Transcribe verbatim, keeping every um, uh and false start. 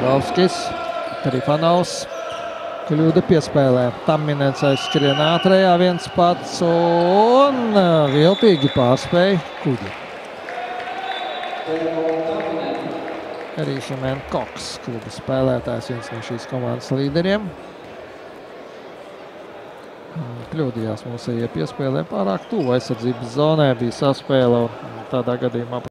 Gudovskis, Trifanovs. Kļūda piespēlē. Tamminens aizskrien ātrējā viens pats un viltīgi pārspēja kuģi. Rīša Menkoks, kluba spēlētājs, viens no šīs komandas līderiem. Kļūdījās mūsējie piespēlē pārāk tuvu aizsardzības zonē, bija saspēle un tādā gadījumā